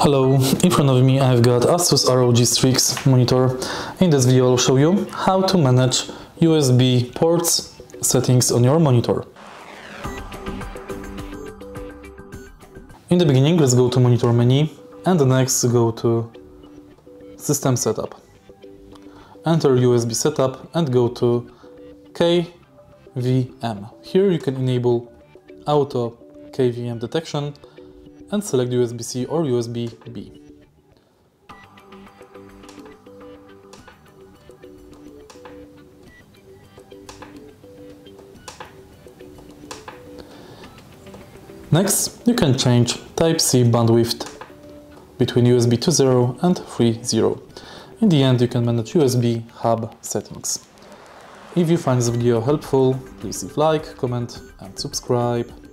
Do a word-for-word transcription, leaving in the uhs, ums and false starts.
Hello, in front of me I've got ASUS R O G Strix monitor. In this video I'll show you how to manage U S B ports settings on your monitor. In the beginning, let's go to monitor menu and next go to system setup. Enter U S B setup and go to K V M. Here you can enable auto K V M detection and select U S B C or U S B B. Next, you can change Type C bandwidth between U S B two point zero and three point zero. In the end, you can manage U S B hub settings. If you find this video helpful, please leave like, comment and subscribe.